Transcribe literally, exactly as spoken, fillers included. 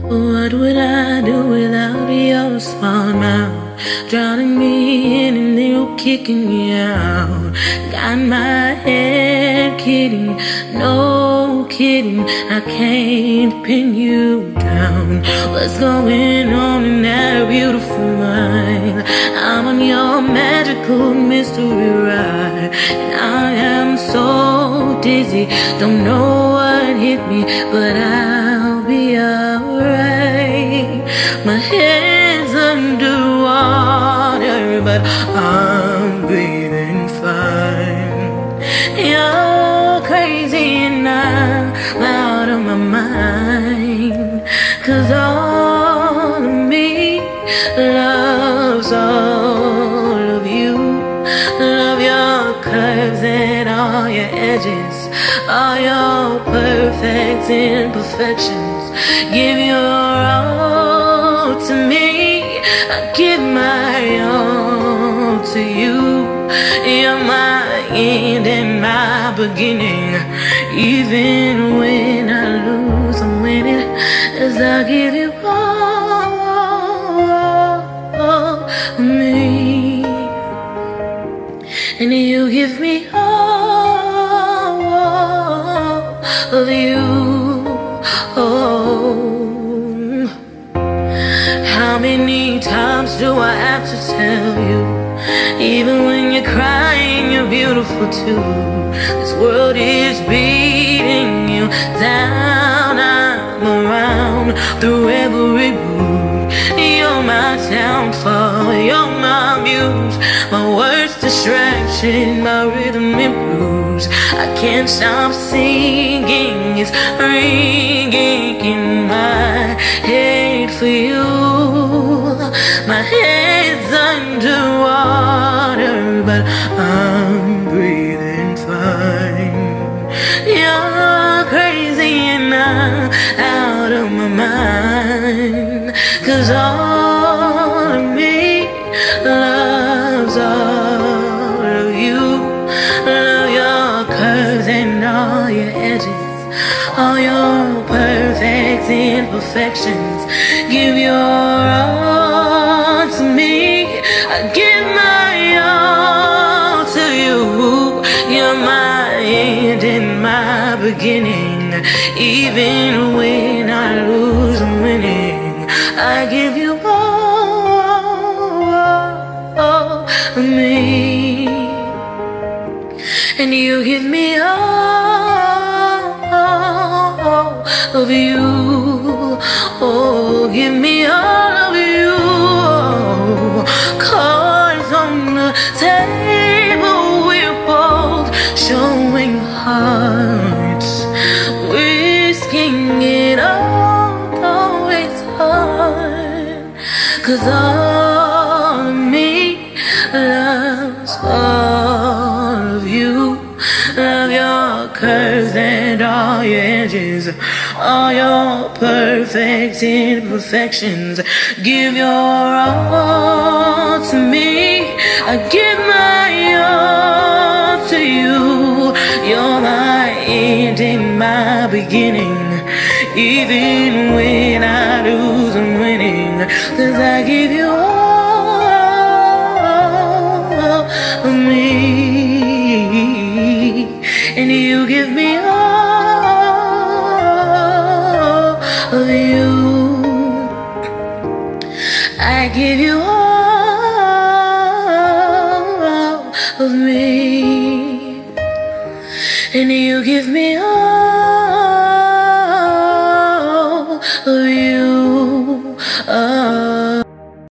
What would I do without your smart mouth? Drowning me in and then kicking me out. Got my head kidding, no kidding, I can't pin you down. What's going on in that beautiful mind? I'm on your magical mystery ride, and I am so dizzy, don't know what hit me, but I'll be alright. My head's underwater, but I'm breathing fine. You're crazy and I'm out of my mind, 'cause all of me loves all of you. Love your curves and all your edges, all your perfect imperfections. Give your all to me, I give my all to you. You're my end and my beginning. Even when I lose, I'm winning, as I give you all of me, and you give me all of you. Oh, how many times do I have to tell you? Even when you're crying, you're beautiful too. This world is beating you down. I'm around through every mood. You're my downfall, you're my muse, my worst distraction, my rhythm and blues. I can't stop singing, it's ringing in my head for you. My head's underwater, but I'm breathing fine. You're crazy and I'm out of my mind, 'cause all of me loves all of you. Love your curves and all your edges, all your perfect imperfections. Give your all to me, I give my all to you. You're my end and my beginning. Even when I lose, I'm winning. I give you all of me, and you give me all of you. Oh, give me all of you. Cards on the table, we're both showing hearts, risking it all, though it's hard. 'Cause all of me loves all of you. Love your curves and all your edges, all your perfect imperfections. Give your all to me, I give my all to you. You're my end and my beginning. Even when I lose, I'm winning, 'cause I give you all of me, and you give me all of you. I give you all of me, and you give me all